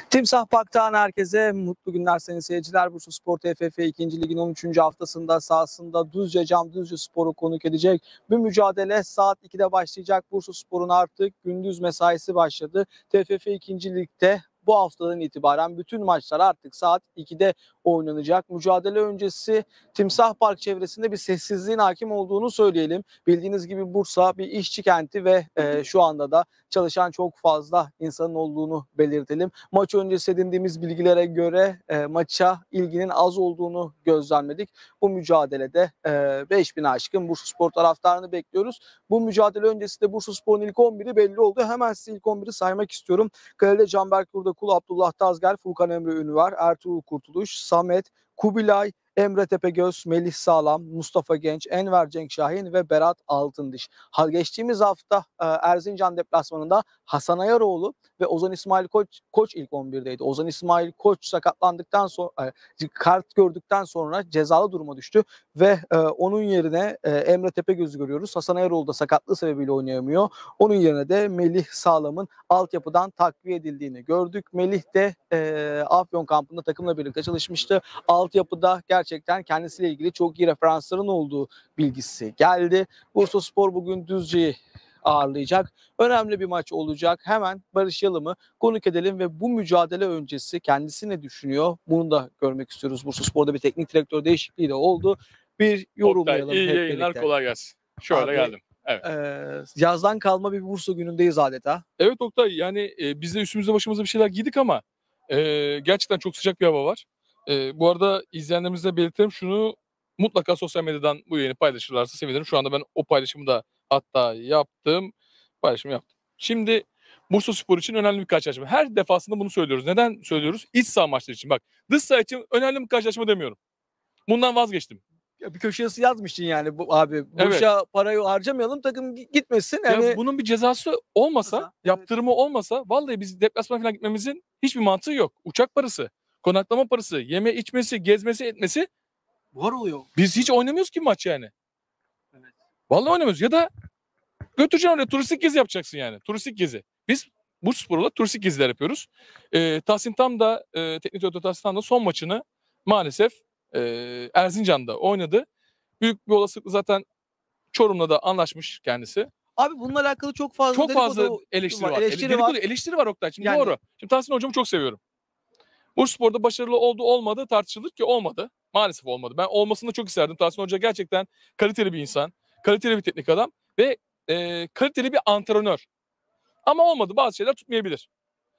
Timsah Park'tan herkese mutlu günler sayın seyirciler. Bursaspor TFF 2. Lig'in 13. haftasında sahasında Düzce Cam Düzcespor'u konuk edecek. Bu mücadele saat 2'de başlayacak. Bursaspor'un artık gündüz mesaisi başladı. TFF 2. Lig'de bu haftadan itibaren bütün maçlar artık saat 2'de oynanacak. Mücadele öncesi Timsah Park çevresinde bir sessizliğin hakim olduğunu söyleyelim. Bildiğiniz gibi Bursa bir işçi kenti ve şu anda da çalışan çok fazla insanın olduğunu belirtelim. Maç öncesi edindiğimiz bilgilere göre maça ilginin az olduğunu gözlemledik. Bu mücadelede 5000 aşkın Bursaspor taraftarını bekliyoruz. Bu mücadele öncesinde Bursaspor'un ilk 11'i belli oldu. Hemen size ilk 11'i saymak istiyorum. Kalede Canberk Yurdakul, Abdullah Tazger, Furkan Emre Ünver, Ertuğrul Kurtuluş, Samet, Kubilay, Emre Tepegöz, Melih Sağlam, Mustafa Genç, Enver Cenkşahin ve Berat Altındiş. Geçtiğimiz hafta Erzincan deplasmanında Hasan Ayaroğlu ve Ozan İsmail Koç ilk 11'deydi. Ozan İsmail Koç sakatlandıktan sonra kart gördükten sonra cezalı duruma düştü ve onun yerine Emre Tepegöz'ü görüyoruz. Hasan Ayaroğlu da sakatlığı sebebiyle oynayamıyor. Onun yerine de Melih Sağlam'ın altyapıdan takviye edildiğini gördük. Melih de Afyon kampında takımla birlikte çalışmıştı. Altyapıda gerçekten kendisiyle ilgili çok iyi referansların olduğu bilgisi geldi. Bursaspor bugün Düzce'yi ağırlayacak. Önemli bir maç olacak. Hemen Barış Yalım'ı konuk edelim ve bu mücadele öncesi kendisi ne düşünüyor? Bunu da görmek istiyoruz. Bursaspor'da bir teknik direktör değişikliği de oldu. Bir yorumlayalım Oktay, iyi hep yayınlar, birlikte. kolay gelsin. Şöyle Abi, geldim. Evet. Yazdan kalma bir Bursa günündeyiz adeta. Evet Oktay, yani biz de üstümüzde başımıza bir şeyler giydik ama gerçekten çok sıcak bir hava var. Bu arada izleyenlerimize belirtelim, şunu mutlaka sosyal medyadan bu yayını paylaşırlarsa sevinirim. Şu anda ben o paylaşımı da hatta yaptım. Paylaşımı yaptım. Şimdi Bursaspor için önemli bir karşılaşma. Her defasında bunu söylüyoruz. Neden söylüyoruz? İç saha maçları için. Bak, dış saha için önemli bir karşılaşma demiyorum. Bundan vazgeçtim. Ya bir köşeye yazmıştın yani bu abi. Evet. Boşa parayı harcamayalım, takım gitmesin. Ya Yani bunun bir cezası olmasa, evet. yaptırımı olmasa vallahi biz deplasmana falan gitmemizin hiçbir mantığı yok. Uçak parası, konaklama parası, yeme içmesi, gezmesi, etmesi. Buhar oluyor. Biz hiç oynamıyoruz ki maç yani. Evet. Vallahi oynamıyoruz. Ya da götüreceksin oraya, turistik gezi yapacaksın yani. Turistik gezi. Biz Bursaspor'la turistik geziler yapıyoruz. Tahsin Tam da, teknik direktör Tahsin Tam da son maçını maalesef Erzincan'da oynadı. Büyük bir olasılıkla zaten Çorum'la da anlaşmış kendisi. Abi bununla alakalı çok fazla eleştiri var. Eleştiri var Oktay. Şimdi Yani, doğru. Şimdi Tahsin hocamı çok seviyorum. Bursaspor'da başarılı oldu olmadı tartışılır ki olmadı. Maalesef olmadı. Ben olmasını da çok isterdim. Tahsin Hoca gerçekten kaliteli bir insan. Kaliteli bir teknik adam. Ve kaliteli bir antrenör. Ama olmadı. Bazı şeyler tutmayabilir.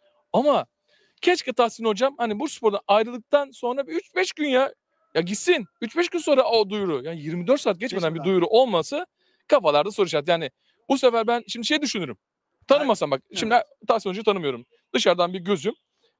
Ama keşke Tahsin Hocam hani Bursaspor'dan ayrıldıktan sonra bir 3-5 gün ya gitsin. 3-5 gün sonra o duyuru. Yani 24 saat geçmeden bir duyuru olması kafalarda soru işareti. Yani bu sefer ben şimdi şey düşünürüm. Tanımasam bak. Şimdi Tahsin Hoca'yı tanımıyorum. Dışarıdan bir gözüm.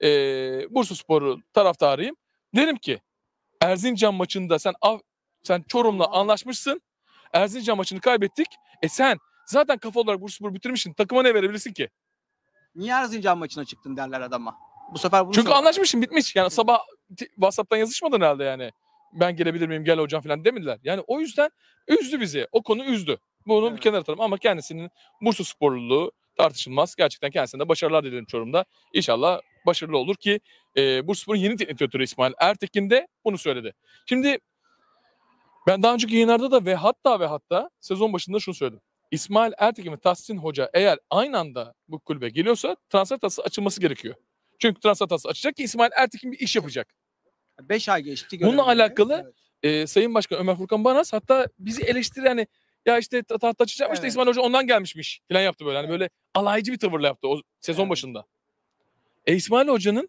Bursaspor'u taraftarıyım. Derim ki Erzincan maçında sen Çorum'la anlaşmışsın. Erzincan maçını kaybettik. Sen zaten kafa olarak Bursaspor'u bitirmişsin. Takıma ne verebilirsin ki? Niye Erzincan maçına çıktın derler adama. Bu sefer bunu Çünkü anlaşmışsın, bitmiş. Yani sabah WhatsApp'tan yazışmadın herhalde yani. Ben gelebilir miyim, gel hocam falan demediler. Yani o yüzden üzdü bizi. O konu üzdü. Bunu bir kenara atalım ama kendisinin Bursasporluluğu tartışılmaz. Gerçekten kendisine de başarılar dilerim Çorum'da. İnşallah başarılı olur ki Bursaspor'un yeni teknik direktörü İsmail Ertekin de bunu söyledi. Şimdi ben daha önceki yayınlarda da ve hatta sezon başında şunu söyledim. İsmail Ertekin ve Tahsin Hoca eğer aynı anda bu kulübe geliyorsa transfer tahtası açılması gerekiyor. Çünkü transfer tahtası açacak ki İsmail Ertekin bir iş yapacak. 5 ay geçti. Bununla alakalı Sayın Başkan Ömer Furkan Banas hatta bizi eleştiri yani ya işte tahta açacakmış da İsmail Hoca ondan gelmişmiş falan yaptı böyle. Hani böyle alaycı bir tavırla yaptı o sezon başında. İsmail Hoca'nın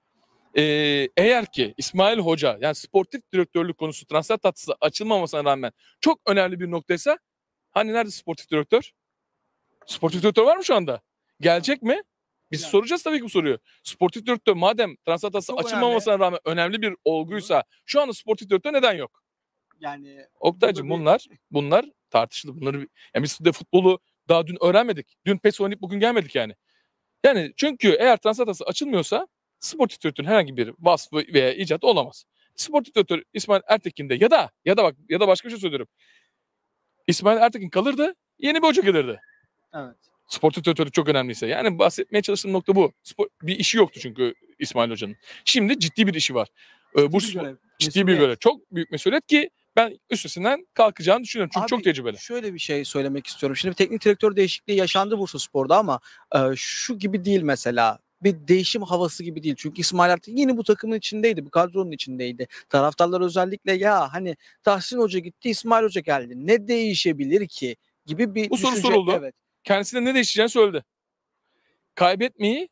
eğer ki İsmail Hoca yani sportif direktörlük konusu transfer tahtası açılmamasına rağmen çok önemli bir noktaysa hani nerede sportif direktör? Sportif direktör var mı şu anda? Gelecek mi? Biz soracağız tabii ki bu soruyu. Sportif direktör madem transfer tahtası açılmamasına rağmen önemli bir olguysa şu anda sportif direktör neden yok? Yani Oktay'cığım bunlar tartışılı. Yani biz de futbolu daha dün öğrenmedik. Dün PES oynayıp bugün gelmedik yani. Yani çünkü eğer transfer tahtası açılmıyorsa sportif direktörün herhangi bir vasfı veya icatı olamaz. Sportif direktör İsmail Ertekin'de ya da başka bir şey söylüyorum. İsmail Ertekin kalırdı, yeni bir hoca gelirdi. Evet. Sportif direktörlük çok önemliyse. Yani bahsetmeye çalıştığım nokta bu. Bir işi yoktu çünkü İsmail Hoca'nın. Şimdi ciddi bir işi var. görev, Ciddi bir mesuliyet. görev. Çok büyük mesuliyet ki ben üstesinden kalkacağını düşünüyorum. Çünkü Abi, çok tecrübeli. şöyle bir şey söylemek istiyorum. Şimdi bir teknik direktör değişikliği yaşandı Bursaspor'da ama şu gibi değil mesela. Bir değişim havası gibi değil. Çünkü İsmail artık yine bu takımın içindeydi. Bu kadronun içindeydi. Taraftarlar özellikle ya hani Tahsin Hoca gitti, İsmail Hoca geldi. Ne değişebilir ki gibi bir Bu soru düşünce. soruldu. Evet. Kendisine ne değişeceğini söyledi. Kaybetmeyi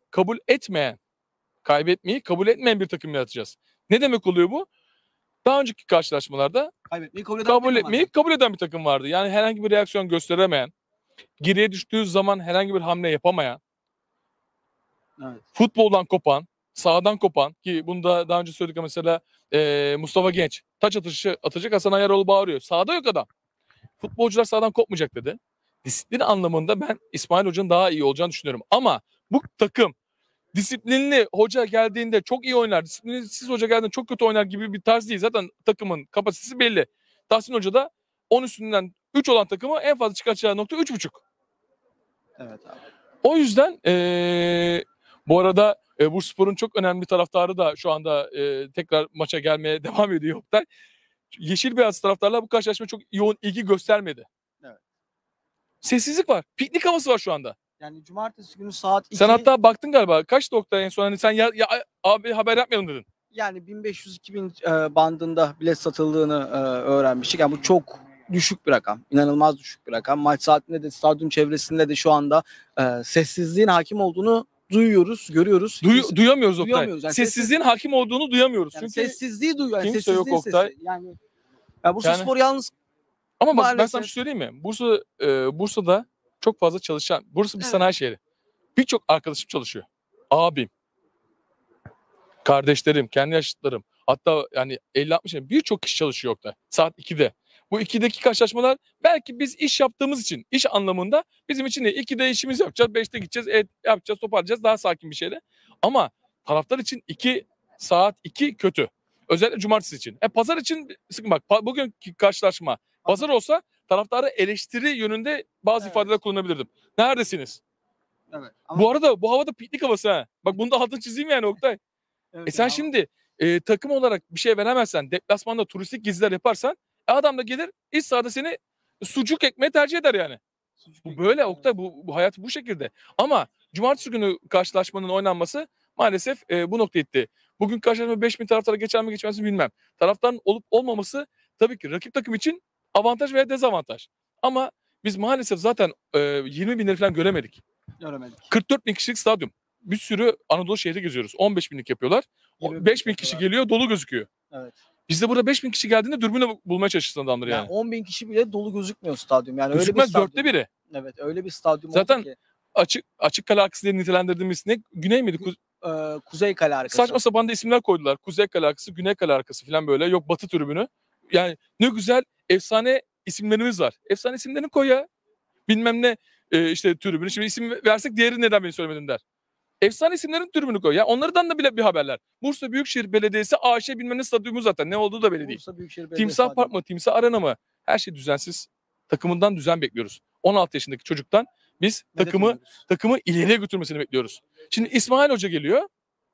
kabul etmeyen bir takım yaratacağız. Ne demek oluyor bu? Daha önceki karşılaşmalarda Kaybetmeyi kabul eden kabul takım etmeyi vardı. kabul eden bir takım vardı. Yani herhangi bir reaksiyon gösteremeyen, geriye düştüğü zaman herhangi bir hamle yapamayan, Evet. futboldan kopan, sahadan kopan ki bunu da daha önce söyledik ama mesela Mustafa Genç taç atışı atacak, Hasan Ayaroğlu bağırıyor. Sahada yok adam. Futbolcular sahadan kopmayacak dedi. Disiplin anlamında ben İsmail Hoca'nın daha iyi olacağını düşünüyorum. Ama bu takım disiplinli hoca geldiğinde çok iyi oynar, disiplinsiz hoca geldiğinde çok kötü oynar gibi bir tarz değil. Zaten takımın kapasitesi belli. Tahsin Hoca da 10 üstünden 3 olan takımı en fazla çıkartacağı nokta 3,5. Evet abi. O yüzden bu arada Bursaspor'un çok önemli taraftarı da şu anda tekrar maça gelmeye devam ediyor Oktay. Yeşil beyaz taraftarlar bu karşılaşmaya çok yoğun ilgi göstermedi. Evet. Sessizlik var. Piknik havası var şu anda. Yani cumartesi günü saat 2. Sen hatta baktın galiba. Kaçtı Oktay en son? Hani sen ya abi haber yapmayalım dedin. Yani 1500-2000 bandında bilet satıldığını öğrenmiştik. Yani bu çok düşük bir rakam. İnanılmaz düşük bir rakam. Maç saatinde de stadyum çevresinde de şu anda sessizliğin hakim olduğunu duyuyoruz, görüyoruz. Duyamıyoruz Oktay. Duyamıyoruz. Yani Sessizliğin hakim olduğunu duyamıyoruz. yani Çünkü sessizliği duyuyor. Yani kimse yok sessizliğin Oktay. sesi. Yani Bursaspor yalnız Ama bak ben sana bir maalesef. şey söyleyeyim mi? Bursa'da çok fazla çalışan. Bursa bir Evet. sanayi şehri. Birçok arkadaşım çalışıyor. Abim, kardeşlerim, kendi yaşıtlarım. Hatta yani 50-60 birçok kişi çalışıyor Oktay. Saat 2'de. Bu 2'deki karşılaşmalar belki biz iş yaptığımız için, iş anlamında bizim için de 2'de işimiz yapacağız, 5'te gideceğiz, yapacağız, toparlayacağız daha sakin bir şeyle. Ama taraftar için saat 2 kötü. Özellikle cumartesi için. Pazar için sıkın bak bugünkü karşılaşma pazar olsa taraftarı eleştiri yönünde bazı Evet. ifadeler kullanabilirdim. Neredesiniz? Evet. Bu arada bu havada piknik havası ha. Bak bunu da altını çizeyim yani Oktay. Evet, Sen şimdi takım olarak bir şey veremezsen, deplasmanda turistik geziler yaparsan adam da gelir iç sahada seni sucuk ekmeği tercih eder yani. Bu böyle Oktay, bu hayat bu şekilde. Ama cumartesi günü karşılaşmanın oynanması maalesef bu noktaya itti. Bugün karşılaşma 5.000 taraftara geçer mi geçmez mi bilmem. Taraftarın olup olmaması tabii ki rakip takım için avantaj veya dezavantaj. Ama biz maalesef zaten 20 binleri falan göremedik. göremedik. 44 bin kişilik stadyum. Bir sürü Anadolu şehri geziyoruz. 15 binlik yapıyorlar. 5 bin kişi geliyor, dolu gözüküyor. Evet. Bizde burada 5 bin kişi geldiğinde dürbünle bulmaya çalışırsın adamları Yani yani. 10.000 kişi bile dolu gözükmüyor stadyum. Yani öyle bir Gözükmez stadyum. 4'te 1'i. Evet, öyle bir stadyum Zaten oldu ki. açık kale arkası diye nitelendirdiğimiz ne? Güney miydi? Kuzey Kale arkası. Saçma sapan da isimler koydular. Kuzey kale arkası, Güney kale arkası falan böyle. Yok Batı tribünü. Yani ne güzel efsane isimlerimiz var. Efsane isimlerini koy ya. Bilmem ne işte tribünü. Şimdi isim versek diğeri neden beni söylemedin der. Efsane isimlerin tribünü koy ya. Onlardan da bile bir haberler. Bursa Büyükşehir Belediyesi AŞ bilmem ne stadyumu zaten. Ne olduğu da belli değil. Bursa Büyükşehir Belediye Timsah Stadyumu. Park mı? Timsah Arena mı? Her şey düzensiz. Takımından düzen bekliyoruz. 16 yaşındaki çocuktan biz Medet takımı umuyoruz. ileriye götürmesini bekliyoruz. Şimdi İsmail Hoca geliyor.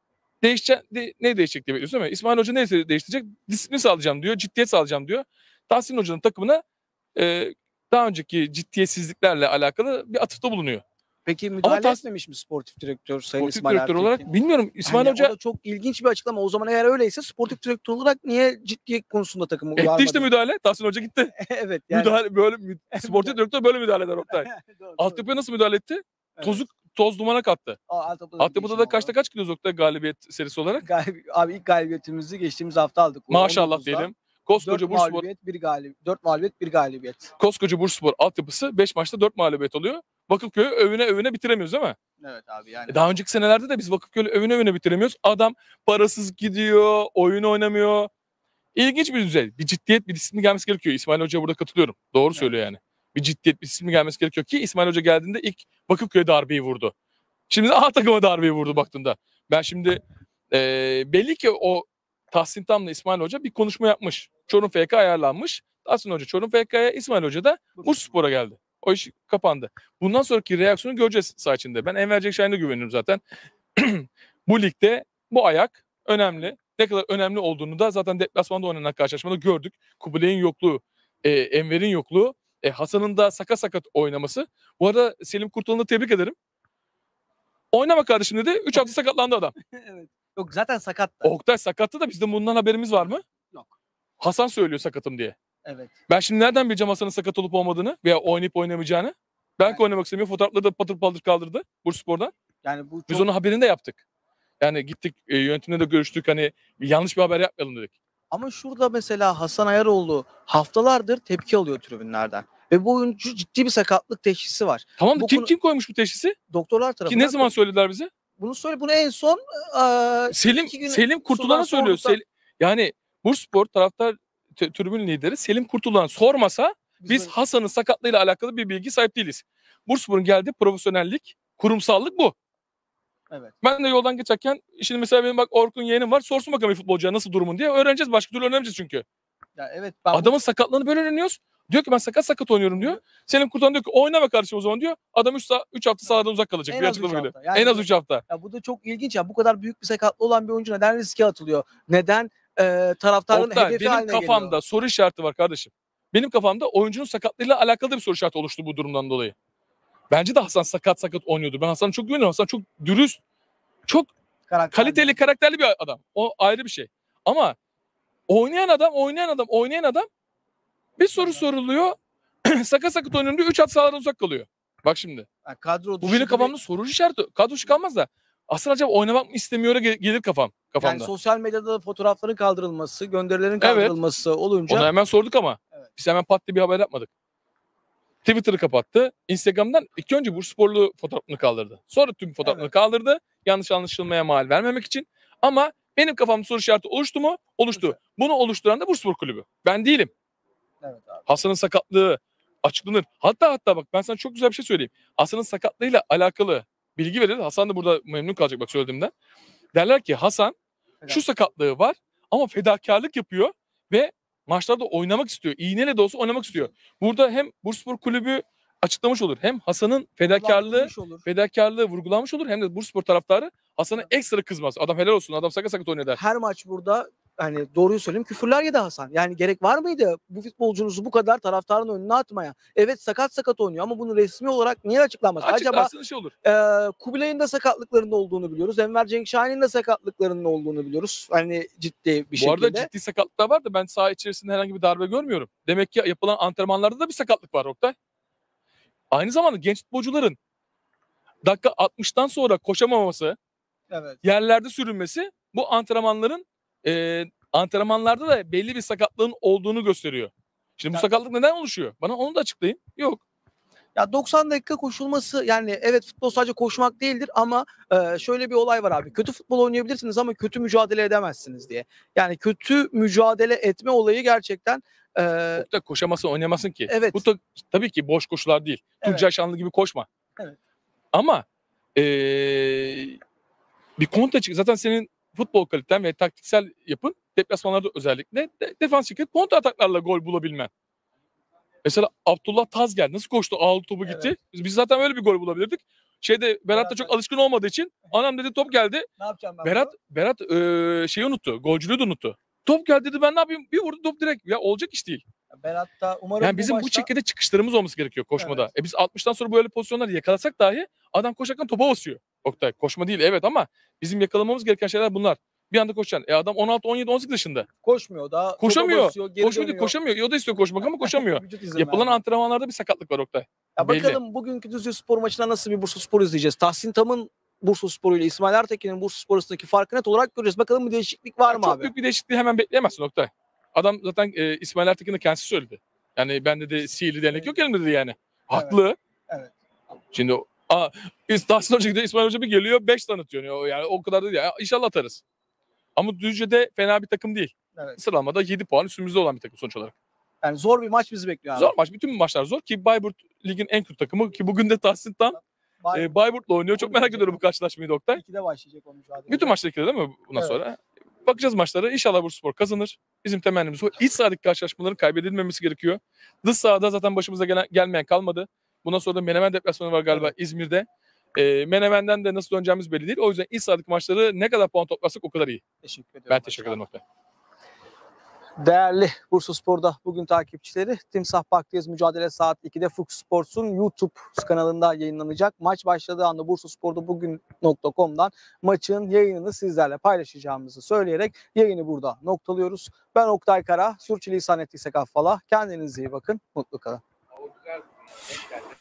Ne değişecek diye bekliyoruz değil mi? İsmail Hoca ne değiştirecek? Disiplin sağlayacağım diyor. Ciddiyet sağlayacağım diyor. Tahsin Hoca'nın takımına daha önceki ciddiyetsizliklerle alakalı bir atıfta bulunuyor. Peki müdahale Tahsin- etmemiş mi sportif direktör Sayın Sportif İsmail direktör Ertekin? olarak bilmiyorum. İsmail Yani Hoca o da çok ilginç bir açıklama. O zaman eğer öyleyse sportif direktör olarak niye ciddiyet konusunda takımı etti uyarmadı? işte müdahale. Tahsin Hoca gitti. Evet yani. Müdahale sportif direktör böyle müdahale eder Oktay. Doğru, Altyapıya nasıl müdahale etti? Evet. Toz dumana kattı. Altyapıda da kaçta kaç? kaç gidiyoruz Oktay galibiyet serisi olarak? Abi ilk galibiyetimizi geçtiğimiz hafta aldık. Maşallah 19'da. diyelim. 4 Koskoca Bursaspor, mağlubiyet, 1 galibiyet. 4 mağlubiyet, 1 galibiyet. koskoca Bursaspor altyapısı 5 maçta 4 mağlubiyet oluyor. Vakıfköy'ü övüne bitiremiyoruz değil mi? Evet abi yani. Daha önceki senelerde de biz Vakıfköy'ü övüne bitiremiyoruz. Adam parasız gidiyor, oyun oynamıyor. İlginç bir düzey. Bir ciddiyet, bir disiplin gelmesi gerekiyor. İsmail Hoca'ya burada katılıyorum. Doğru söylüyor yani. Bir ciddiyet, bir disiplin gelmesi gerekiyor ki İsmail Hoca geldiğinde ilk Vakıfköy'e darbeyi vurdu. Şimdi de A takıma darbeyi vurdu baktığında. Ben şimdi belli ki o Tahsin Tam'la İsmail Hoca bir konuşma yapmış. Çorum FK ayarlanmış. Tahsin Hoca Çorum FK'ya, İsmail Hoca da Bursaspor'a geldi. O iş kapandı. Bundan sonraki reaksiyonu göreceğiz saha içinde. Ben Enver Cekşahin'e güveniyorum zaten. Bu ligde bu ayak önemli. Ne kadar önemli olduğunu da zaten deplasmanda oynanan karşılaşmada gördük. Kubilay'ın yokluğu, Enver'in yokluğu, Hasan'ın da sakat oynaması. Bu arada Selim Kurtulan'ı tebrik ederim. Oynama kardeşim dedi. 3 hafta sakatlandı adam. Evet. Yok zaten sakattı. Oktay sakattı da bizde bundan haberimiz var mı? Yok. Hasan söylüyor sakatım diye. Evet. Ben şimdi nereden bileceğim Hasan'ın sakat olup olmadığını veya oynayıp oynamayacağını? Belki Yani- oynamak istemiyor. Fotoğrafları da patır patır kaldırdı Bursaspor'dan. Yani bu Biz çok... onun haberini de yaptık. Yani gittik yönetimle de görüştük. Hani yanlış bir haber yapmayalım dedik. Ama şurada mesela Hasan Ayaroğlu haftalardır tepki alıyor tribünlerden. Ve bu oyuncu ciddi bir sakatlık teşhisi var. Tamam da Bu kim konu- kim koymuş bu teşhisi? Doktorlar Ki tarafından... ne zaman söylediler bize? Bunu en son iki gün Selim Kurtulan'a sonra söylüyor. sorduktan- Yani Bursaspor taraftar tribün lideri Selim Kurtulan sormasa biz böyle- Hasan'ın sakatlığıyla alakalı bir bilgi sahip değiliz. Bursaspor'un geldiği profesyonellik, kurumsallık bu. Evet. Ben de yoldan geçerken şimdi mesela benim bak Orkun yeğenim var. Sorsun bakalım bir futbolcuya nasıl durumun diye. Öğreneceğiz. Başka türlü öğrenemeyeceğiz çünkü. Ya evet ben Adamın sakatlığını böyle öğreniyoruz. Diyor ki ben sakat oynuyorum diyor. Selim Kurtulan diyor ki oynama kardeşim o zaman diyor. Adam 3 hafta sahadan uzak kalacak. En Bir az açıklama üç geliyor. hafta. Yani En az bu- 3 hafta. Ya bu da çok ilginç ya. Bu kadar büyük bir sakatlığı olan bir oyuncu neden riske atılıyor? Neden taraftarın Oktay hedefi benim haline kafamda geliyor? soru işareti var kardeşim. Benim kafamda oyuncunun sakatlığıyla alakalı da bir soru işareti oluştu bu durumdan dolayı. Bence de Hasan sakat oynuyordu. Ben Hasan'a çok güveniyorum. Hasan çok dürüst, çok kaliteli, karakterli bir adam. O ayrı bir şey. Ama oynayan adam bir soru Evet. soruluyor. sakat oynuyorum diyor. 3 hafta sahadan uzak kalıyor. Bak şimdi. Yani kadro Bu dışı benim gibi- kafamda soru işareti. Kadro dışı kalmaz da. Aslında acaba oynamak mı istemiyor gelir kafamda. Yani sosyal medyada fotoğrafların kaldırılması, gönderilerin Evet. kaldırılması olunca Onu hemen sorduk ama. Evet. Biz hemen pat diye bir haber yapmadık. Twitter'ı kapattı. Instagram'dan ilk önce Bursasporlu fotoğrafını kaldırdı. Sonra tüm fotoğrafını Evet. kaldırdı. Yanlış anlaşılmaya mal vermemek için. Ama benim kafamda soru işareti oluştu mu? Oluştu. Oluştu. Bunu oluşturan da Bursaspor Kulübü. Ben değilim. evet abi. Hasan'ın sakatlığı açıklanır. Hatta bak ben sana çok güzel bir şey söyleyeyim. Hasan'ın sakatlığıyla alakalı bilgi verilir. Hasan da burada memnun kalacak bak söylediğimden. Derler ki Hasan şu sakatlığı var ama fedakarlık yapıyor ve maçlarda oynamak istiyor. İğneyle de olsa oynamak istiyor. Burada hem Bursaspor Kulübü açıklamış olur. Hem Hasan'ın Kullanılmış olur. fedakarlığı vurgulanmış olur. Hem de Bursaspor taraftarı Hasan'a ekstra kızmaz. Adam helal olsun. Adam sakat oynuyor der. Her maç burada hani doğruyu söyleyeyim küfürler yedi Hasan. Yani gerek var mıydı bu futbolcunuzu bu kadar taraftarın önüne atmaya? Evet sakat oynuyor ama bunu resmi olarak niye açıklanmaz? Acaba Açıklarsın şey olur. Kubilay'ın da sakatlıklarının olduğunu biliyoruz. Enver Cenkşahin'in de sakatlıklarının olduğunu biliyoruz. Hani ciddi bir Bu arada şekilde. ciddi sakatlıklar var da ben saha içerisinde herhangi bir darbe görmüyorum. Demek ki yapılan antrenmanlarda da bir sakatlık var Oktay. Aynı zamanda genç futbolcuların dakika 60'tan sonra koşamaması, Evet. yerlerde sürünmesi bu antrenmanlarda da belli bir sakatlığın olduğunu gösteriyor. Şimdi bu Ya- sakatlık neden oluşuyor? Bana onu da açıklayın. Yok. Ya 90 dakika koşulması yani evet futbol sadece koşmak değildir ama şöyle bir olay var abi. Kötü futbol oynayabilirsiniz ama kötü mücadele edemezsiniz diye. Yani kötü mücadele etme olayı gerçekten Çok da koşamasın, oynamasın ki. Evet. Bu da tabii ki boş koşular değil. Evet. Tuncay Şanlı gibi koşma. Evet. Ama bir kontra çık. Zaten senin futbol kaliten ve taktiksel yapın deplasmanlarda özellikle defans şirket kontra ataklarla gol bulabilmen. Mesela Abdullah Taz geldi. Nasıl koştu? Ağlı topu gitti. Evet. Biz zaten öyle bir gol bulabilirdik. Berat da çok alışkın olmadığı için anam dedi top geldi. ne yapacağım ben? Berat şeyi unuttu. Golcülüğü de unuttu. Top geldi dedi ben ne yapayım? Bir vurdu top direkt. Ya olacak iş değil. Berat da umarım Yani bizim bu maçta şekilde çıkışlarımız olması gerekiyor koşmada. Evet. Biz 60'tan sonra böyle pozisyonları yakalasak dahi adam koşarken topa basıyor. Oktay koşma değil evet ama bizim yakalamamız gereken şeyler bunlar. Bir anda koşacaksın. Adam 16, 17, 18 yaşında. koşmuyor da Koşamıyor. topa basıyor, geri Koşmuyor, dönüyor. koşamıyor. O da istiyor koşmak ama koşamıyor. Vücut izin Yapılan vermiyor. antrenmanlarda bir sakatlık var Oktay. Ya belli. bakalım bugünkü Düzcespor maçında nasıl bir Bursaspor izleyeceğiz. Tahsin Tam'ın Bursaspor ile İsmail Ertekin'in Bursaspor arasındaki farkı net olarak göreceğiz. Bakalım bir değişiklik var mı Çok abi? büyük bir değişikliği hemen bekleyemezsin Oktay. Adam zaten İsmail Ertekin de kendisi söyledi. Yani ben dedi sihirli değnek yok elimde dedi yani. Haklı. Evet. Şimdi Tahsin Hoca gidiyor İsmail Hoca bir geliyor 5 tane atıyor. Yani o kadar değil ya. İnşallah atarız. Ama Düzce'de fena bir takım değil. Evet. Sıralamada 7 puan üstümüzde olan bir takım sonuç olarak. Yani zor bir maç bizi bekliyor abi. Zor maç. Bütün maçlar zor ki Bayburt ligin en kötü takımı ki bugün de Tahsin Tam Bayburt'la oynuyor. Çok merak ediyorum bu karşılaşmayı da Oktay. 2'de başlayacak o mücadele. Bütün maçlar ikide değil mi bundan Evet. sonra? Bakacağız maçlara. İnşallah Bursaspor kazanır. Bizim temennimiz o. İç sahadaki karşılaşmaların kaybedilmemesi gerekiyor. Dış sahada zaten başımıza gelmeyen kalmadı. Bundan sonra da Menemen deplasmanı var galiba İzmir'de. Menemen'den de nasıl döneceğimiz belli değil. O yüzden ilk sıradaki maçları ne kadar puan toplarsak o kadar iyi. Teşekkür ediyorum. Ben teşekkür ederim Oktay. Değerli Bursaspor'da bugün takipçileri, Timsah Park'tayız mücadele saat 2'de Fox Sports'un YouTube kanalında yayınlanacak. Maç başladığı anda Bursaspor'da bugün.com'dan maçın yayınını sizlerle paylaşacağımızı söyleyerek yayını burada noktalıyoruz. Ben Oktay Kara, sürçülisan ettiysek affola. Kendinize iyi bakın, mutlu kalın.